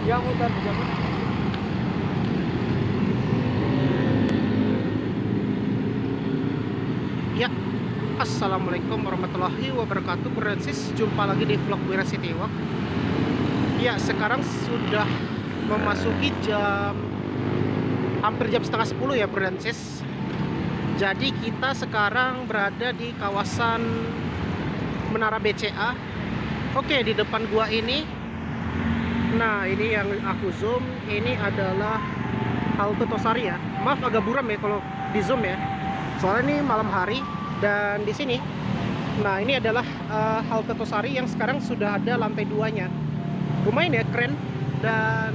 Ya mutar jangan. Ya, assalamualaikum warahmatullahi wabarakatuh. Francis, jumpa lagi di vlog Wira City Walk. Ya, sekarang sudah memasuki hampir jam setengah 10 ya, Francis. Jadi kita sekarang berada di kawasan Menara BCA. Oke, di depan gua ini. Nah, ini yang aku zoom. Ini adalah halte Tosari ya. Maaf agak buram ya kalau di zoom ya. Soalnya ini malam hari dan di sini. Nah, ini adalah halte Tosari yang sekarang sudah ada lantai 2-nya. Lumayan ya, keren. Dan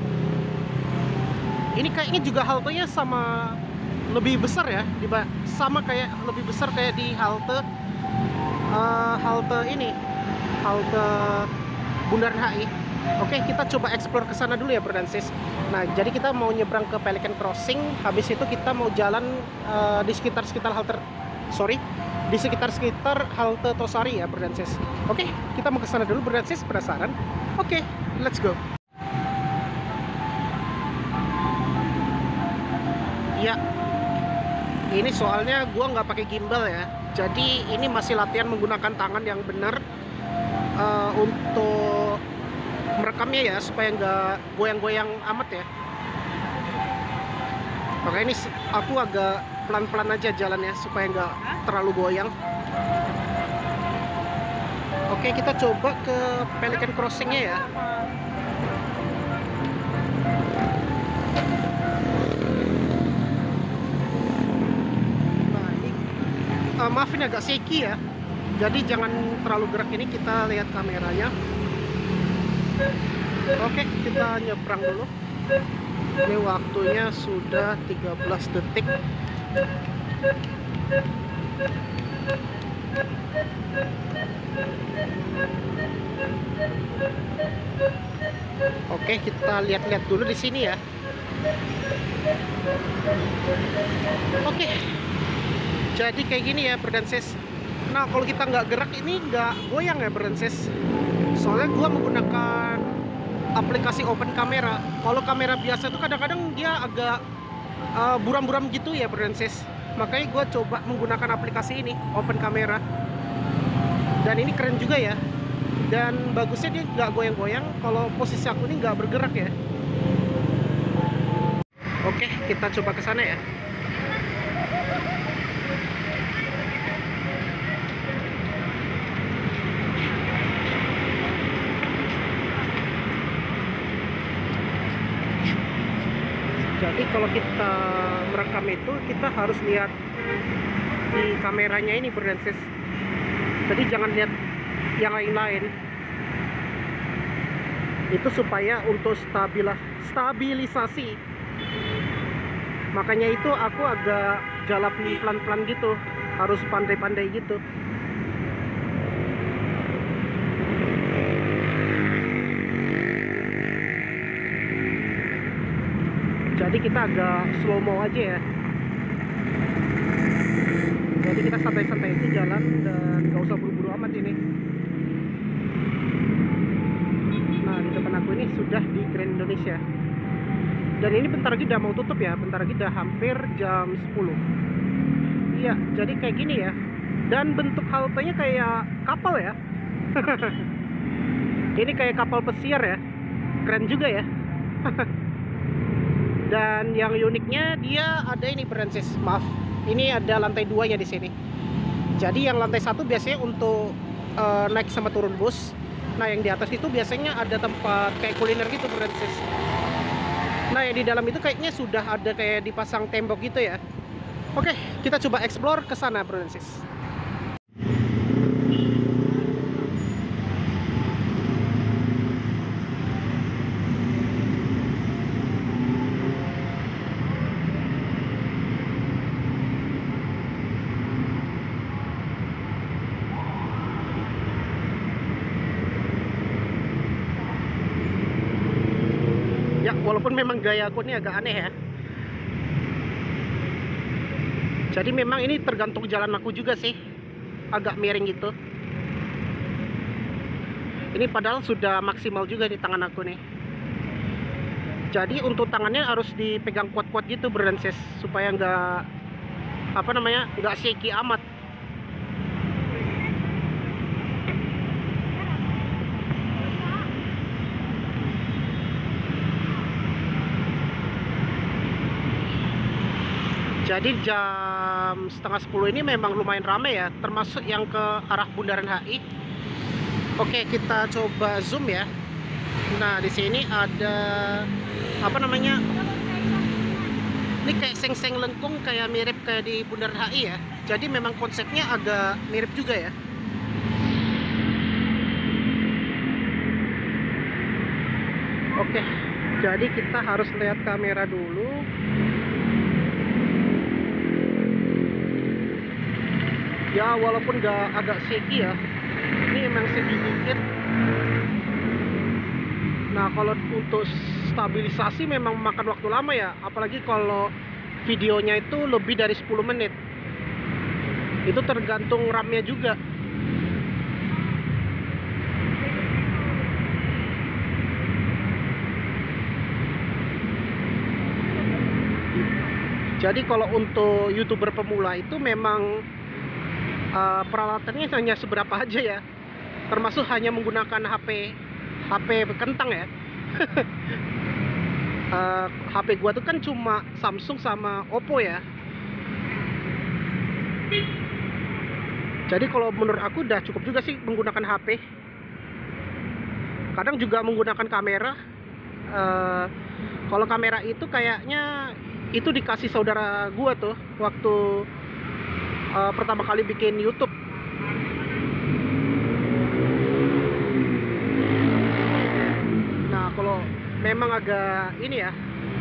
ini kayaknya juga haltenya sama lebih besar ya, lebih besar kayak di halte Bundaran HI. Oke, kita coba explore ke sana dulu ya, Francis. Nah, jadi kita mau nyebrang ke Pelican Crossing. Habis itu kita mau jalan di sekitar halte Tosari ya, Francis. Oke, kita mau ke sana dulu, Francis. Penasaran? Oke, let's go. Ya, ini soalnya gua nggak pakai gimbal ya. Jadi ini masih latihan menggunakan tangan yang benar untuk merekamnya ya, supaya nggak goyang-goyang amat ya. Makanya ini aku agak pelan-pelan aja jalannya supaya nggak terlalu goyang. Oke, kita coba ke Pelican Crossingnya ya. Nah, ini maaf ini agak shaky ya. Jadi jangan terlalu gerak, ini kita lihat kameranya. Oke, kita nyebrang dulu. Ini waktunya sudah 13 detik. Oke, kita lihat-lihat dulu di sini ya. Oke, jadi kayak gini ya, Francis. Nah, kalau kita nggak gerak ini nggak goyang ya, Francis. Soalnya gua menggunakan aplikasi open kamera. Kalau kamera biasa itu kadang-kadang dia agak buram-buram gitu ya, Francis. Makanya gue coba menggunakan aplikasi ini, open kamera. Dan ini keren juga ya. Dan bagusnya dia nggak goyang-goyang. Kalau posisi aku ini nggak bergerak ya. Oke, kita coba ke sana ya. Jadi kalau kita merekam itu kita harus lihat di kameranya ini, Francis. Jadi jangan lihat yang lain-lain. Itu supaya untuk stabilisasi. Makanya itu aku agak jalan pelan-pelan gitu, harus pandai-pandai gitu. Jadi kita agak slow mo aja ya. Jadi kita santai-santai aja jalan dan gak usah buru-buru amat ini. Nah, di depan aku ini sudah di Grand Indonesia. Dan ini bentar lagi udah mau tutup ya, bentar lagi udah hampir jam 10. Iya, jadi kayak gini ya. Dan bentuk haltenya kayak kapal ya. Ini kayak kapal pesiar ya. Keren juga ya. Dan yang uniknya dia ada ini, Francis. Maaf, ini ada lantai 2 ya di sini. Jadi yang lantai 1 biasanya untuk naik sama turun bus. Nah, yang di atas itu biasanya ada tempat kayak kuliner gitu, Francis. Nah, yang di dalam itu kayaknya sudah ada kayak dipasang tembok gitu ya. Oke, kita coba explore ke sana, Francis. Ya, walaupun memang gaya aku ini agak aneh ya. Jadi memang ini tergantung jalan aku juga sih. Agak miring gitu. Ini padahal sudah maksimal juga di tangan aku nih. Jadi untuk tangannya harus dipegang kuat-kuat gitu Brenses, supaya nggak nggak shaky amat. Jadi jam setengah 10 ini memang lumayan ramai ya, termasuk yang ke arah Bundaran HI. Oke, kita coba zoom ya. Nah, di sini ada ini kayak seng-seng lengkung, kayak mirip kayak di Bundaran HI ya. Jadi memang konsepnya agak mirip juga ya. Oke, jadi kita harus lihat kamera dulu. Ya, walaupun agak shaky ya. Ini emang shaky dikit. Nah, kalau untuk stabilisasi memang makan waktu lama ya, apalagi kalau videonya itu lebih dari 10 menit. Itu tergantung RAM-nya juga. Jadi kalau untuk YouTuber pemula itu memang peralatannya hanya seberapa aja ya. Termasuk hanya menggunakan HP kentang ya. HP gua tuh kan cuma Samsung sama Oppo ya. Jadi kalau menurut aku udah cukup juga sih menggunakan HP. Kadang juga menggunakan kamera. Kalau kamera itu kayaknya itu dikasih saudara gua tuh waktu pertama kali bikin YouTube. Nah, kalau memang agak ini ya,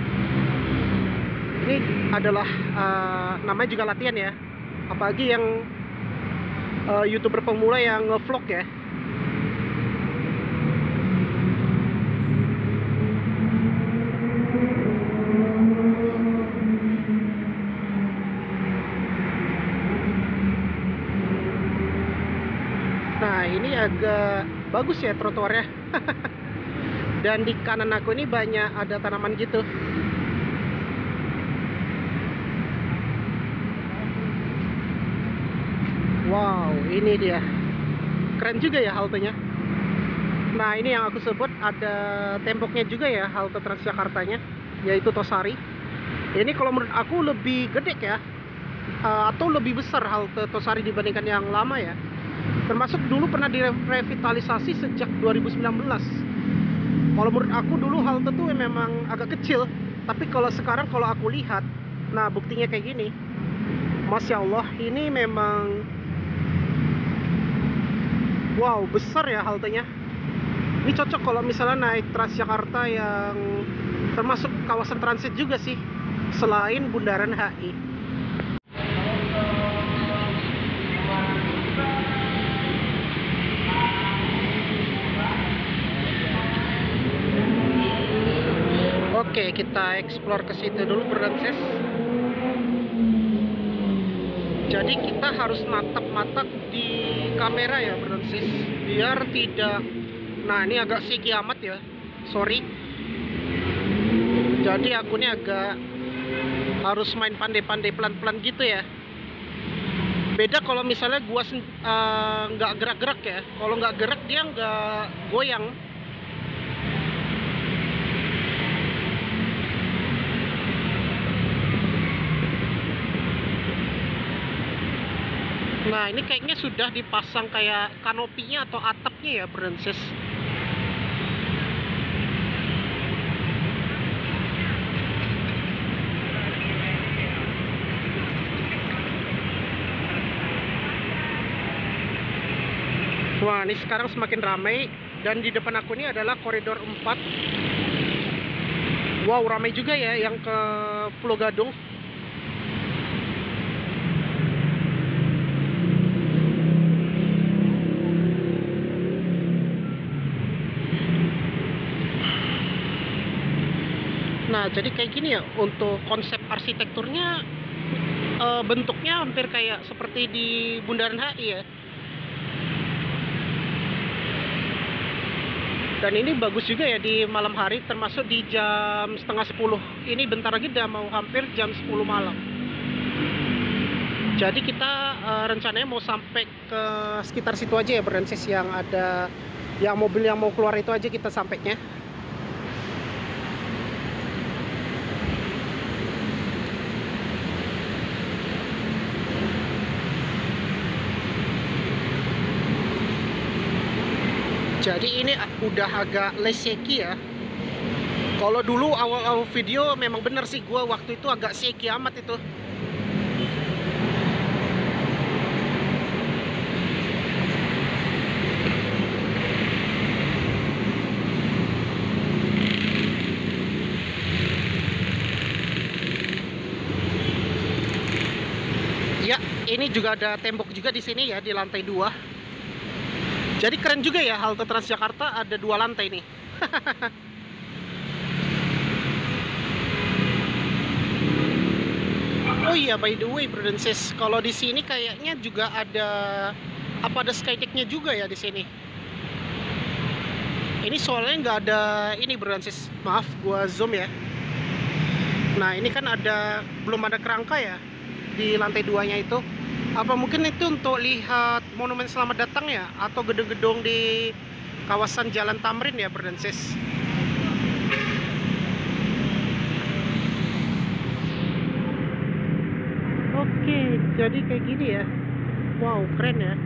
ini adalah namanya juga latihan ya, apalagi yang YouTuber pemula yang nge-vlog ya. Nah, ini agak bagus ya trotoarnya. Dan di kanan aku ini banyak ada tanaman gitu. Wow, ini dia. Keren juga ya haltenya. Nah, ini yang aku sebut ada temboknya juga ya halte Transjakartanya, yaitu Tosari. Ini kalau menurut aku lebih gede ya, atau lebih besar halte Tosari dibandingkan yang lama ya. Termasuk dulu pernah direvitalisasi sejak 2019. Kalau menurut aku dulu halte tuh memang agak kecil, tapi kalau sekarang kalau aku lihat, nah buktinya kayak gini. Masya Allah, ini memang wow, besar ya haltenya. Ini cocok kalau misalnya naik Transjakarta yang termasuk kawasan transit juga sih, selain Bundaran HI. Oke, kita explore ke situ dulu Brenses. Jadi kita harus natap-natap di kamera ya Brenses, biar tidak. Nah, ini agak shaky amat ya, sorry. Jadi aku ini agak harus main pandai-pandai pelan-pelan gitu ya. Beda kalau misalnya gua nggak gerak-gerak ya. Kalau nggak gerak dia nggak goyang. Nah, ini kayaknya sudah dipasang kayak kanopinya atau atapnya ya Brenses. Wah, ini sekarang semakin ramai. Dan di depan aku ini adalah koridor 4. Wow, ramai juga ya yang ke Pulau Gadung. Nah, jadi kayak gini ya, untuk konsep arsitekturnya bentuknya hampir kayak seperti di Bundaran HI ya. Dan ini bagus juga ya di malam hari, termasuk di jam setengah 10. Ini bentar lagi udah mau hampir jam 10 malam. Jadi kita rencananya mau sampai ke sekitar situ aja ya, Branches, yang ada yang mobil yang mau keluar itu aja kita sampainya. Jadi ini udah agak shaky ya. Kalau dulu awal-awal video memang bener sih, gua waktu itu agak shaky amat itu. Ya, ini juga ada tembok juga di sini ya, di lantai 2. Jadi keren juga ya, halte Transjakarta ada 2 lantai nih. Oh iya, by the way, Branches, kalau di sini kayaknya juga ada ada skydeck-nya juga ya di sini. Ini soalnya nggak ada ini, Branches. Maaf, gua zoom ya. Nah, ini kan belum ada kerangka ya di lantai 2-nya itu. Apa mungkin itu untuk lihat monumen selamat datang ya, atau gedung-gedung di kawasan Jalan Tamrin ya, Branches. Oke, jadi kayak gini ya. Wow, keren ya.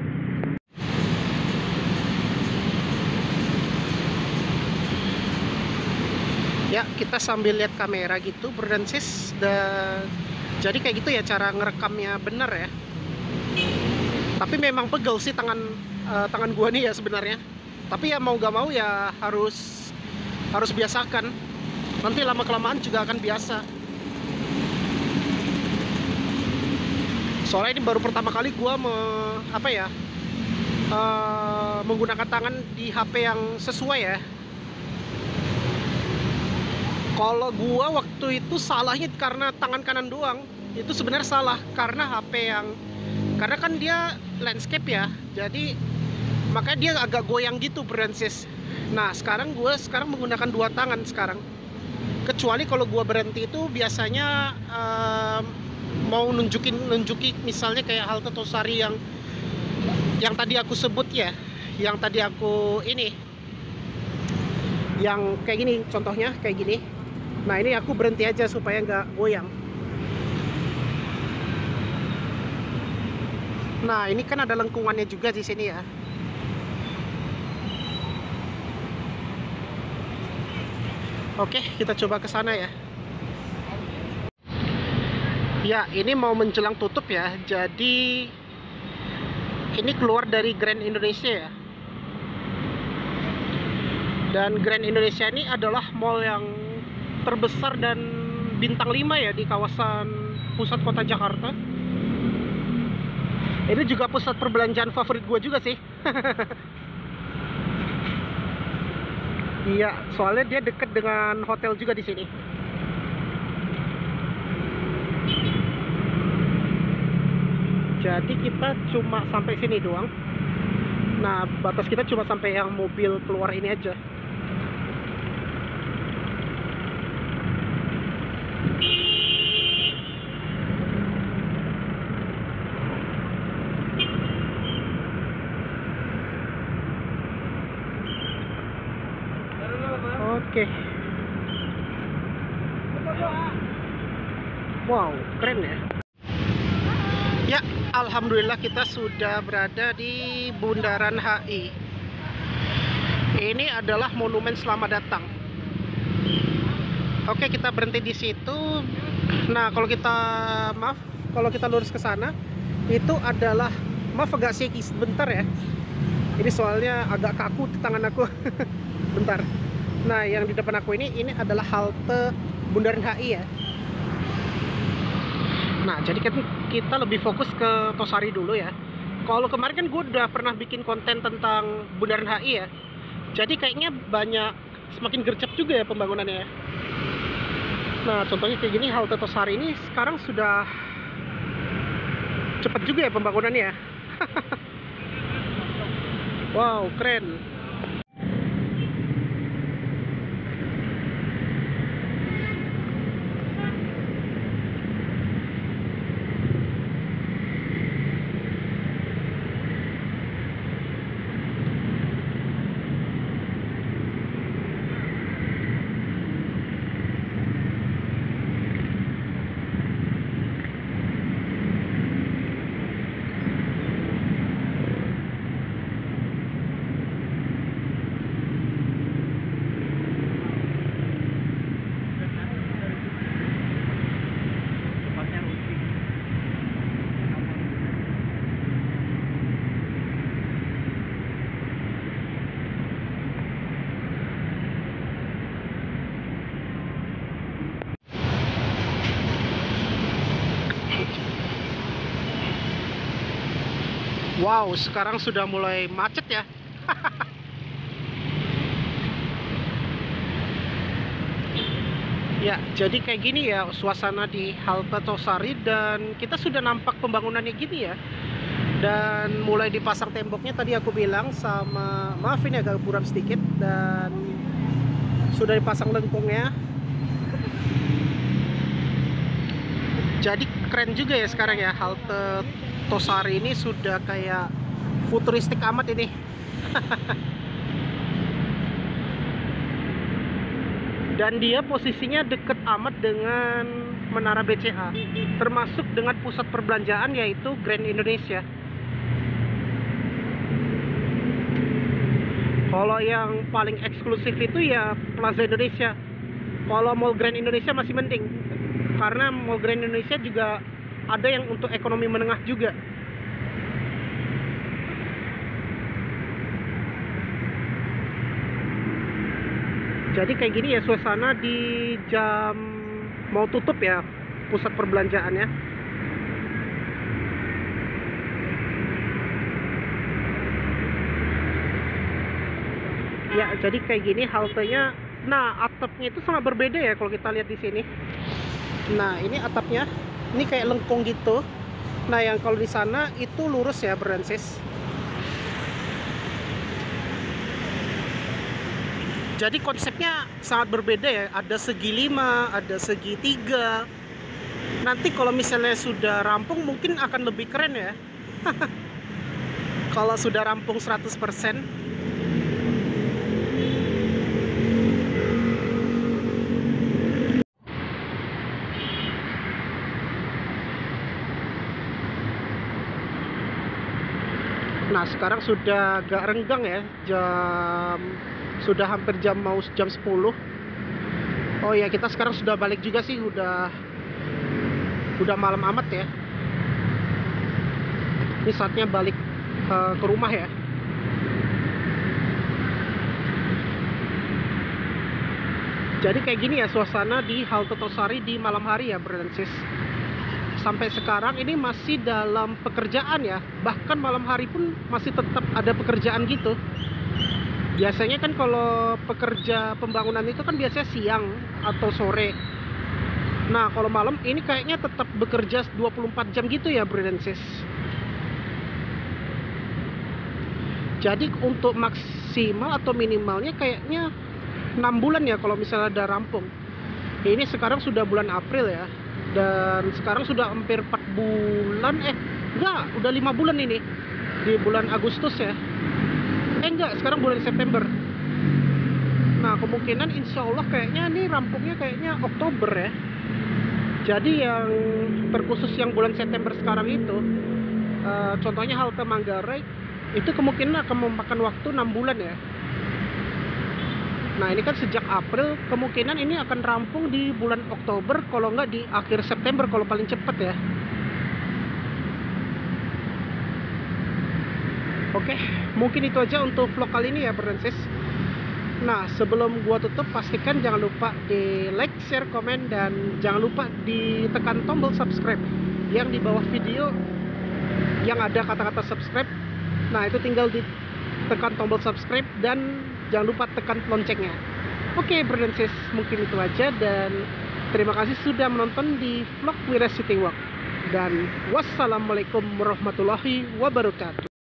Ya, kita sambil lihat kamera gitu, Branches. Dan jadi kayak gitu ya cara ngerekamnya, bener ya. Tapi memang pegel sih tangan gua nih ya sebenarnya. Tapi ya mau gak mau ya harus biasakan. Nanti lama kelamaan juga akan biasa. Soalnya ini baru pertama kali gua menggunakan tangan di HP yang sesuai ya. Kalau gua waktu itu salahnya karena tangan kanan doang. Itu sebenarnya salah karena karena kan dia landscape ya, jadi makanya dia agak goyang gitu, Branches. Nah, sekarang gue menggunakan 2 tangan sekarang. Kecuali kalau gue berhenti itu biasanya mau nunjukin misalnya kayak halte Tosari yang tadi aku sebut ya, yang tadi aku yang kayak gini, contohnya kayak gini. Nah, ini aku berhenti aja supaya nggak goyang. Nah, ini kan ada lengkungannya juga di sini ya. Oke, kita coba ke sana ya. Ya, ini mau menjelang tutup ya. Jadi ini keluar dari Grand Indonesia ya. Dan Grand Indonesia ini adalah mall yang terbesar dan bintang 5 ya di kawasan pusat kota Jakarta. Ini juga pusat perbelanjaan favorit gue juga sih. Iya, soalnya dia deket dengan hotel juga di sini. Jadi kita cuma sampai sini doang. Nah, batas kita cuma sampai yang mobil keluar ini aja. Oke. Wow, keren ya. Ya, alhamdulillah kita sudah berada di Bundaran HI. Ini adalah monumen selamat datang. Oke, kita berhenti di situ. Nah, kalau kita lurus ke sana, itu adalah, maaf agak shaky sebentar ya. Ini soalnya agak kaku di tangan aku. Bentar. Nah, yang di depan aku ini adalah halte Bundaran HI ya. Nah, jadi kan kita lebih fokus ke Tosari dulu ya. Kalau kemarin kan gue udah pernah bikin konten tentang Bundaran HI ya. Jadi kayaknya semakin gercep juga ya pembangunannya ya. Nah, contohnya kayak gini, halte Tosari ini sekarang sudah cepet juga ya pembangunannya. Wow, keren. Wow, sekarang sudah mulai macet ya. Ya, jadi kayak gini ya suasana di halte Tosari, dan kita sudah nampak pembangunannya gini ya. Dan mulai dipasang temboknya tadi aku bilang sama, maaf ini agak buram sedikit, dan sudah dipasang lengkungnya. Jadi keren juga ya sekarang ya, halte Tosari ini sudah kayak futuristik amat ini. Dan dia posisinya deket amat dengan Menara BCA, termasuk dengan pusat perbelanjaan yaitu Grand Indonesia. Kalau yang paling eksklusif itu ya Plaza Indonesia. Kalau Mall Grand Indonesia masih mending, karena Mall Grand Indonesia juga ada yang untuk ekonomi menengah juga. Jadi kayak gini ya suasana di jam mau tutup ya pusat perbelanjaannya. Ya, jadi kayak gini haltenya. Nah, atapnya itu sangat berbeda ya kalau kita lihat di sini. Nah, ini atapnya. Ini kayak lengkung gitu. Nah, yang kalau di sana itu lurus ya, Brancis. Jadi konsepnya sangat berbeda ya. Ada segi 5, ada segi 3. Nanti kalau misalnya sudah rampung mungkin akan lebih keren ya. Kalau sudah rampung 100%. Nah, sekarang sudah agak renggang ya. Sudah hampir mau jam 10. Oh ya, kita sekarang sudah balik juga sih, udah malam amat ya. Ini saatnya balik ke rumah ya. Jadi kayak gini ya suasana di halte Tosari di malam hari ya, Brancis. Sampai sekarang ini masih dalam pekerjaan ya. Bahkan malam hari pun masih tetap ada pekerjaan gitu. Biasanya kan kalau pekerja pembangunan itu kan biasanya siang atau sore. Nah, kalau malam ini kayaknya tetap bekerja 24 jam gitu ya, Brancis. Jadi untuk maksimal atau minimalnya kayaknya 6 bulan ya kalau misalnya udah rampung. Ini sekarang sudah bulan April ya. Dan sekarang sudah hampir 4 bulan. Enggak, udah 5 bulan ini. Di bulan Agustus ya. Enggak, sekarang bulan September. Nah, kemungkinan insya Allah kayaknya nih rampungnya kayaknya Oktober ya. Jadi yang terkhusus yang bulan September sekarang itu, contohnya halte Manggarai, itu kemungkinan akan memakan waktu 6 bulan ya. Nah, ini kan sejak April, kemungkinan ini akan rampung di bulan Oktober, kalau nggak di akhir September kalau paling cepat ya. Oke, mungkin itu aja untuk vlog kali ini ya, Brancis. Nah, sebelum gua tutup, pastikan jangan lupa di like, share, komen, dan jangan lupa ditekan tombol subscribe yang di bawah video yang ada kata-kata subscribe. Nah, itu tinggal ditekan tombol subscribe dan jangan lupa tekan loncengnya. Oke, Brancis, mungkin itu aja, dan terima kasih sudah menonton di vlog Wira City Walk. Dan wassalamualaikum warahmatullahi wabarakatuh.